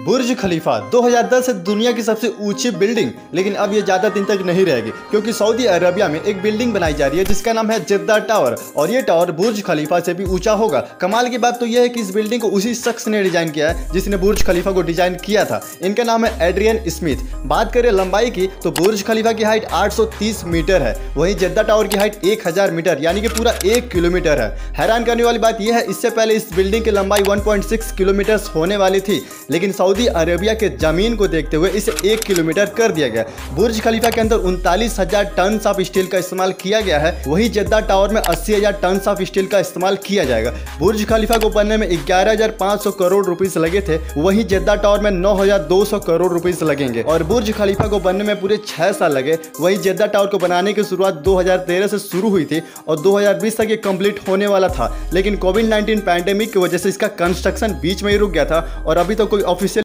बुर्ज खलीफा 2010 से दुनिया की सबसे ऊंची बिल्डिंग, लेकिन अब ये ज़्यादा दिन तक नहीं रहेगी क्योंकि सऊदी अरबिया में एक बिल्डिंग बनाई जा रही है जिसका नाम है जेद्दा टावर और ये टावर बुर्ज खलीफा से भी ऊंचा होगा। कमाल की बात तो यह है कि इस बिल्डिंग को उसी शख्स ने डिजाइन किया है जिसने बुर्ज खलीफा को डिजाइन किया था। इनका नाम है एड्रियन स्मिथ। बात करें लंबाई की तो बुर्ज खलीफा की हाइट 830 मीटर है, वहीं जेद्दा टावर की हाइट 1000 मीटर यानी कि पूरा 1 किलोमीटर है। हैरान करने वाली बात यह है, इससे पहले इस बिल्डिंग की लंबाई 1.6 किलोमीटर होने वाली थी, लेकिन सऊदी अरेबिया के जमीन को देखते हुए इसे 1 किलोमीटर कर दिया गया। बुर्ज खलीफा के अंदर 39,000 टन ऑफ स्टील का इस्तेमाल किया गया है, वहीं जेद्दा टावर में 80,000 टन ऑफ स्टील का इस्तेमाल किया जाएगा। बुर्ज खलीफा को बनने में 11,500 करोड़ रुपीस लगे थे, वहीं जेद्दा टावर में 9,200 करोड़ रुपीस लगेंगे और बुर्ज खलीफा को बनने में पूरे 6 साल लगे। वहीं जेद्दा टावर को बनाने की शुरुआत 2013 से शुरू हुई थी और 2020 तक ये कंप्लीट होने वाला था, लेकिन कोविड-19 पैंडेमिक की वजह से इसका कंस्ट्रक्शन बीच में ही रुक गया था और अभी तो कोई ऑफिशियल